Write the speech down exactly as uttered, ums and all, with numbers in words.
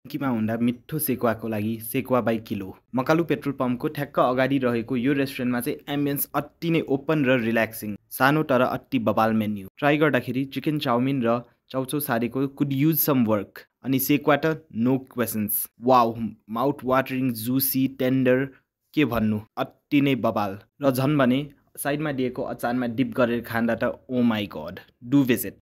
किमा हुँदा मिठो सेकुवाको लागि सेकुवा बाई किलो। मकालु पेट्रोल पम्पको ठ्याक्क अगाडि रहेको यो रेस्टुरेन्टमा चाहिँ एम्बियन्स अति नै ओपन र रिल्याक्सिङ, सानो तर अति बबाल मेन्यु। ट्राई गर्दाखेरि चिकन चाउमिन र चाउचाउ सारेको कुड युज सम वर्क। अनि सेकुवा त no questions, wow, mouth watering, juicy, tender, के भन्नु, अति नै बबाल। र झन् भने साइडमा दिएको अचारमा डिप गरेर खाँदा त oh my god, do visit.